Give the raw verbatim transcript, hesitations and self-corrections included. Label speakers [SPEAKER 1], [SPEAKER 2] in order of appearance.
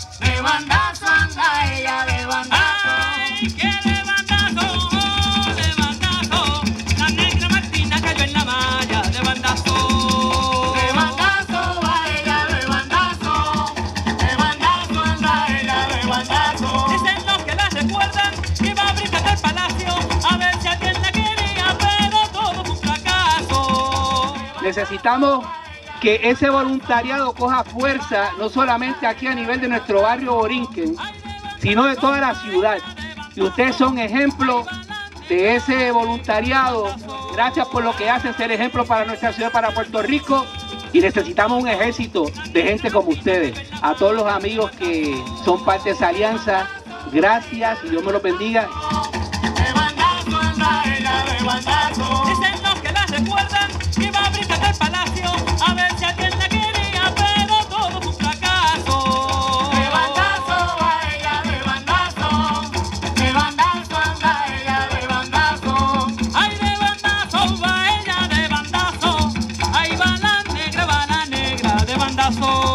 [SPEAKER 1] de bandazo anda ella, de bandazo.
[SPEAKER 2] Ay, que de bandazo, de bandazo, la negra Martina cayó en la malla, de bandazo.
[SPEAKER 1] De bandazo va ella, de bandazo, de bandazo anda ella, de bandazo.
[SPEAKER 2] Dicen los que la recuerdan que iba a brincar del palacio a ver si alguien la quería, pero todo fue un fracaso.
[SPEAKER 3] Necesitamos que ese voluntariado coja fuerza, no solamente aquí a nivel de nuestro barrio Borinquen, sino de toda la ciudad. Y ustedes son ejemplo de ese voluntariado. Gracias por lo que hacen, ser ejemplo para nuestra ciudad, para Puerto Rico. Y necesitamos un ejército de gente como ustedes. A todos los amigos que son parte de esa alianza, gracias y Dios me los bendiga.
[SPEAKER 1] De bandazo anda ella, de bandazo.
[SPEAKER 2] Dicen los que la recuerdan que iba a brincar del palacio a ver si alguien la quería, pero todo fue un fracaso.
[SPEAKER 1] De bandazo va ella, de bandazo, de bandazo anda ella, de bandazo.
[SPEAKER 2] Ay, de bandazo va ella, de bandazo. Ahí va la negra, va la negra, de bandazo.